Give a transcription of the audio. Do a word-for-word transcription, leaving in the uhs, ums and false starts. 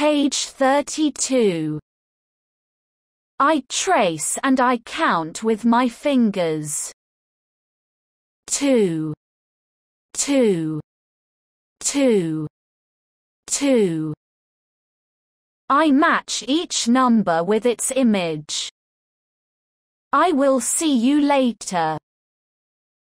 Page thirty-two. I trace and I count with my fingers. Two, two, two, two. I match each number with its image. I will see you later.